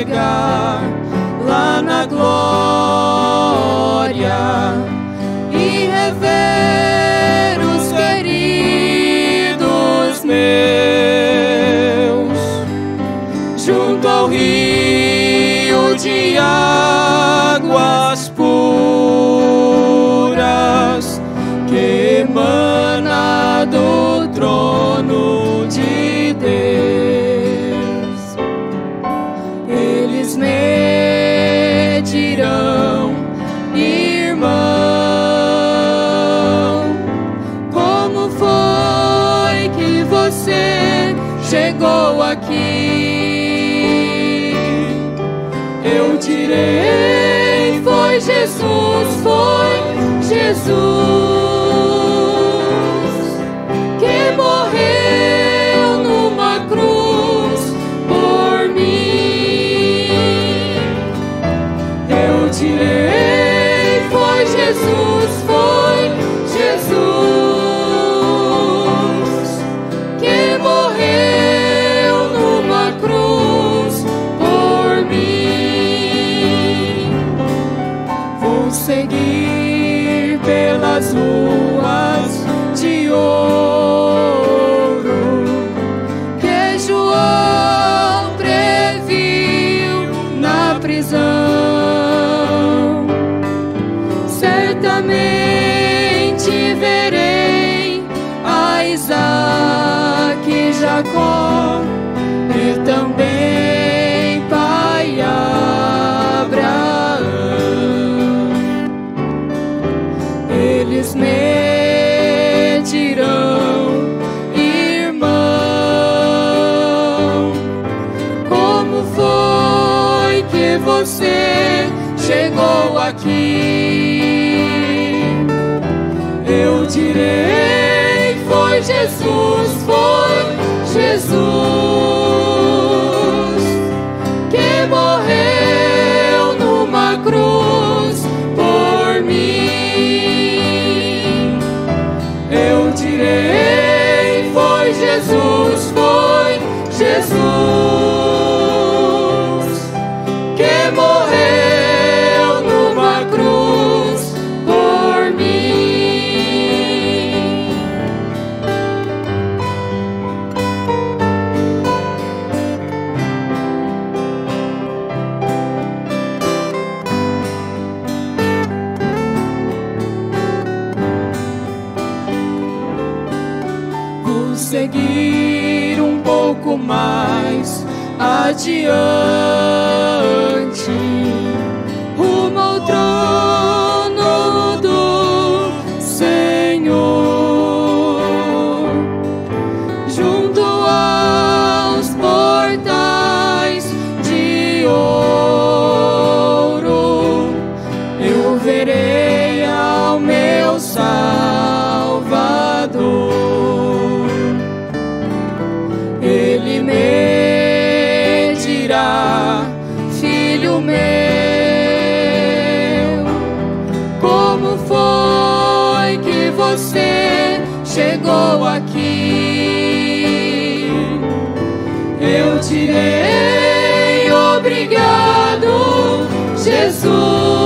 chegar lá na glória e rever os queridos meus junto ao rio de águas puras que emana do trono de Deus. Eles me dirão, irmão, como foi que você chegou aqui? Eu direi, foi Jesus, que morreu numa cruz por mim. Eu direi, foi Jesus, que morreu numa cruz por mim. Vou seguir pelas ruas de ouro que João previu na prisão. Certamente verei a Isaac e Jacó e também pai Abraão. Eles me dirão, irmão, como foi que você chegou aqui? Eu direi, foi Jesus, que morreu numa cruz por mim. Eu direi, foi Jesus, que morreu numa cruz por mim. Vou seguir um pouco mais adiante, rumo ao trono do Senhor, junto aos portais de ouro, eu verei ao meu Salvador. Ele me dirá, filho meu, como foi que você chegou aqui? Eu direi, obrigado, Jesus.